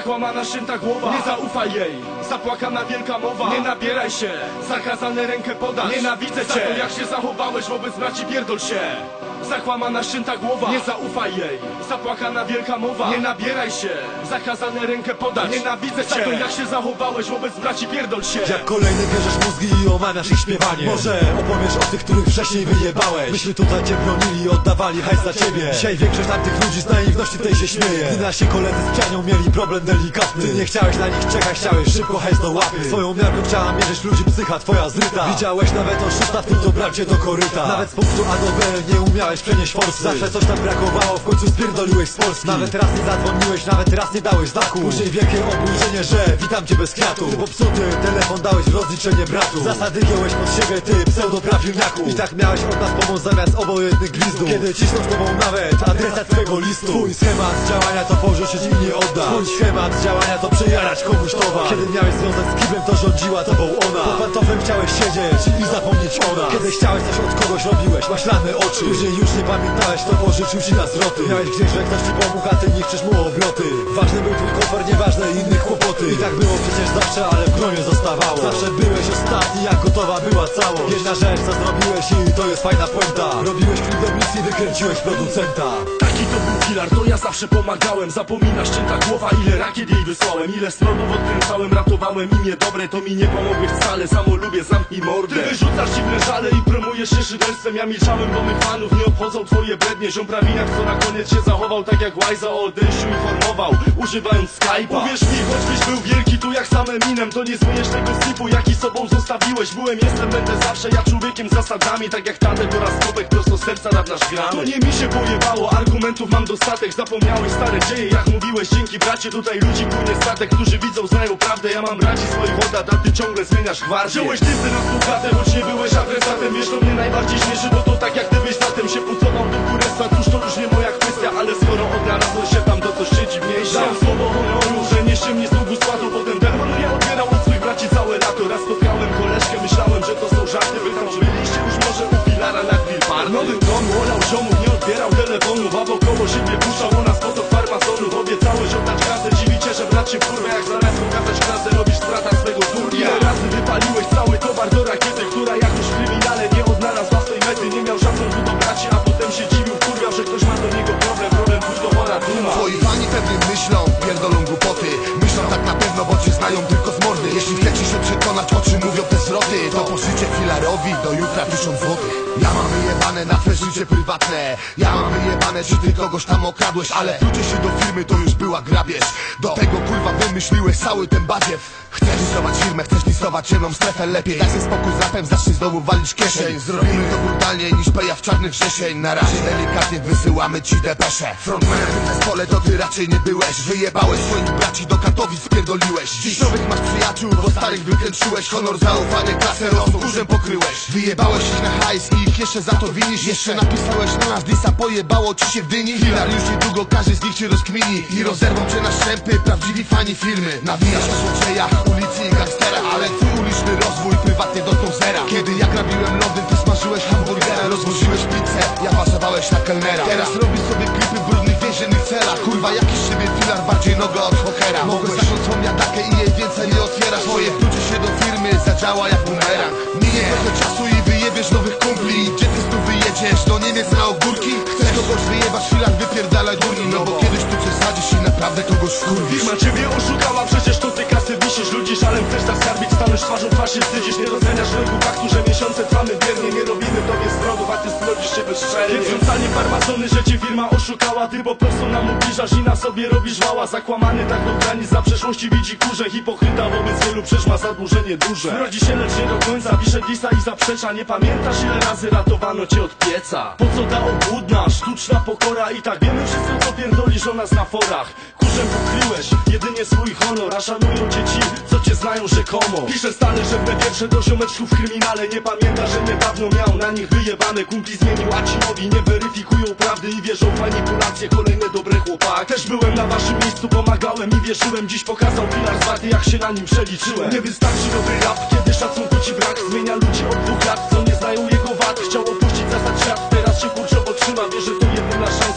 zakłamana święta głowa. Nie zaufaj jej, zapłakana wielka mowa. Nie nabieraj się, zakazane rękę podać. Nienawidzę cię, jak się zachowałeś wobec braci, pierdol się. Zakłamana święta głowa. Nie zaufaj jej, zapłakana wielka mowa. Nie nabieraj się, zakazane rękę podać. Nienawidzę cię, jak się zachowałeś wobec braci, pierdol się. Jak kolejny bierzesz mózgi i omamiasz ich śpiewanie. Może opowiesz o tych, których wcześniej wyjebałeś. Myśmy tutaj cię bronili i oddawali hajs za ciebie. Dzisiaj większość tamtych ludzi z naiwności tej się śmieje. Gdy nasi koledzy z pianią mieli problem delikatny, ty nie chciałeś na nich czekać, chciałeś szybko hajs do łapy. Swoją miarką chciała mierzyć ludzi, psycha twoja zryta. Widziałeś nawet oszusta, w tym dobrał cię do koryta. Nawet z punktu A do B nie umiałeś przenieść forsy. Zawsze coś tam brakowało, w końcu spierdoliłeś z Polski. Nawet raz nie zadzwoniłeś, nawet raz nie dałeś znaku. Później wielkie oburzenie, że witam cię bez kwiatu. Ty popsuty telefon dałeś w rozliczenie bratu. Zasady giąłeś pod siebie, ty pseudo-prawilniaku. I tak miałeś od nas pomoc zamiast obojętnych gwizdów. Kiedy cisną z tobą nawet adresat twego listu. Twój schemat działania to pożyczyć i nie oddać. Twój schemat działania to przejarać komuś towar. Kiedy miałeś związek z kiblem, to rządziła tobą ona. Pod pantoflem chciałeś siedzieć i zapomnieć o nas. Kiedy chciałeś coś od kogoś, robiłeś maślane oczy. Później już nie pamiętałeś, to pożyczył ci na zwroty. Miałeś gdzieś, że ktoś ci pomógł, a ty niszczysz mu obroty. Ważny był twój komfort, nieważne innych kłopoty. I tak było przecież zawsze, ale w gronie zostawało. Zawsze byłeś ostatni, jak gotowa była całość. Jedna rzecz, co zrobiłeś i to jest fajna puenta. Robiłeś klip do misji, wykręciłeś producenta. Taki to był filar, to ja zawsze pomagałem. Zapominasz, święta głowa, ile rakiet jej wysłałem. Ile stronów odkręcałem, ratowałem imię dobre. To mi nie pomogły wcale, samo lubię, zamknij mordę. Ty wyrzucasz dziwne żale i promujesz się szyderstwem. Ja milczałem, bo mych fanów nie obchodzą twoje brednie. Ziom prawiniak, co na koniec się zachował tak jak Łajza o odejściu informował, używając Skype'a. Uwierz mi, choćbyś był wielki tu jak sam Eminem, to nie zmyjesz tego slipu, jaki sobą zostawiłeś. Byłem, jestem, będę zawsze ja człowiekiem z zasadami. Tak jak Tadek oraz Kopek, prosto z serca rap nasz gramy. To nie mi się pojebało, argumentów mam dostatek. Zapomniałeś stare dzieje, jak mówiłeś, dzięki bracie. Tutaj ludzi płynie statek, którzy widzą, znają prawdę. Ja mam braci swoich oddat, a ty ciągle zmieniasz gwardię. Wziąłeś dysy na współprawę, choć nie byłeś adresatem. Wiesz, to mnie najbardziej śmieszy, bo to tak jak gdybyś zatem się pucował do kurestwa. Cóż, to już nie moja kwestia, ale skoro odnalazłeś się tam, to coś siedzi w mieście. Dałem słowo honoru, że nie się mnie z długu spłatą. Potem telefon nie odbierał od swoich braci całe lato. Raz spotkałem koleżkę, myślałem, że to są żarty. Pytam, czy byliście już może u filara na grill bar. W nowym domu olał ziomów, nie odbierał telefonów, a wokoło siebie puszczał o nas potok farmazonów. Obiecałeś oddać kasę, dziwicie, że brat się wkurwia. Jak zamiast pokazać klasę, robisz z brata swego turnia. Ile razy wypaliłeś cały towar do rakiety, która jak już w kryminale nie odnalazła swojej mety. Nie miał szacunku do braci, a potem się dziwił, wkurwiał, że ktoś ma do niego problem kultowana duma. Twoi fani pewnie myślą, pierdolą głupoty. Myślą tak na pewno, bo cię znają tylko z mordy. Jeśli chcecie się przekonać, o czym mówią te zwroty, to pożyczę filarowi do jutra 1000 złotych. Ja mam wyjebane na twoje życie prywatne. Ja mam wyjebane, czy ty kogoś tam okradłeś. Ale wrócić się do firmy, to już była grabież. Do tego kurwa wymyśliłeś cały ten badziew. Chcesz listować firmę, chcesz listować ciemną strefę. Lepiej daj sobie spokój z rapem, zacznij znowu walić kieszeń. Zrobimy to brutalniej niż peja w czarnych wrzesień. Na razie delikatnie wysyłamy ci depesze. Frontmanem w tym zespole to ty raczej nie byłeś. Wyjebałeś swoich braci, do Katowic spierdoliłeś. Dziś nowych masz przyjaciół, bo starych wykręciłeś. Honor, zaufanie, klasę rosną, kurzem pokryłeś. Wyjebałeś ich na hajs i ich jeszcze za to winisz. Jeszcze napisałeś na nas disa, pojebało ci się w dyni. Filar już niedługo każdy z nich cię rozkmini i rozerwą cię na szczępy prawdziwi fani firmy. Nawijasz o złodziejach, ulicy i gangstera, ale twój uliczny rozwój prywatnie dotknął zera. Kiedy ja grabiłem Londyn, ty smażyłeś hamburgera, rozwoziłeś pizzę, ja pasowałeś na kelnera. Teraz robisz sobie klipy w brudnych więziennych celach. Kurwa, jakiś siebie filar, bardziej noga od hokera. Mogłeś zacząć swą jadakę i jej więcej nie otwierasz. Twoje wróci się do firmy zadziała jak bumerang. Minie trochę czasu i wyjebiesz nowych kumpli. Gdzie ty znów wyjedziesz? Do Niemiec na ogórki? Chcesz kogoś wyjebać, filar, wypierdalaj durni. No bo kiedyś tu przesadzisz i naprawdę kogoś wkurwisz. Firma ciebie oszukała, przecież to ty kasy wisisz. Ludzi szalem chcesz zaskarbić, stanąć twarzą twarz się wstydzisz. Nie doceniasz rynku faktu, że miesiące trwamy biernie. Nie robimy tobie zwrotów, a ty splodzisz się bezczelnie. Więc wcale farmazony, że cię firma oszukała. Ty po prostu nam ubliżasz i na sobie robisz wała. Zakłamany tak do granic, za przeszłości widzi kurze. Hipokryta wobec wielu przecież ma zadłużenie duże. Rodzi się, lecz nie do końca, pisze disa i zaprzecza. Nie pamiętasz, ile razy ratowano cię od pieca? Po co ta obłudna, sztuczna pokora? I tak wiemy wszyscy, co pierdolisz o nas na forach. Kurzem pokryłeś jedynie swój honor, a szanują cię ci, co cię znają rzekomo. Pisze stale, że te wiersze do ziomeczków w kryminale. Nie pamięta, że niedawno miał na nich wyjebane. Kumpli zmienił, a ci nowi nie weryfikują prawdy i wierzą w manipulacje. Kolejne dobre chłopaki. Też byłem na waszym miejscu, pomagałem i wierzyłem. Dziś pokazał filar zwarty, jak się na nim przeliczyłem. Nie wystarczy dobry rap, kiedy szacunku ci brak. Zmienia ludzi od 2 lat, co nie znają jego wad. Chciał opuścić zasad świat, teraz się kurczowo trzyma. Wie, że to jedyna szansa, by nie skończyć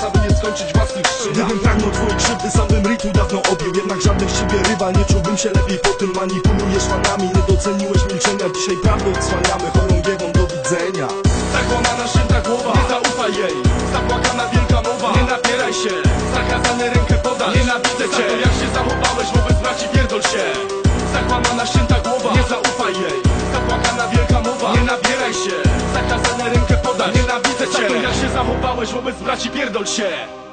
skończyć własnych szczytach. Gdybym pragnął twojej krzywdy, sam bym rytm dawno obił. Jednak żadnych z ciebie rywal, nie czułbym się lepiej po tym. Manipulujesz fanami, nie doceniłeś milczenia. Dzisiaj prawdę odsłaniamy, chorągiewą do widzenia. Zakłamana święta głowa, nie zaufaj jej. Zapłakana wielka mowa, nie napieraj się. Zakazane rękę podać, nienawidzę cię. Za to jak się zachowałeś wobec braci, pierdol się. Zakłamana święta głowa, nie zaufaj jej. Zapłakana wielka mowa, nie nabieraj się. Zakazane rękę podać, nienawidzę cię. Za to jak się zachowałeś wobec braci, pierdol się.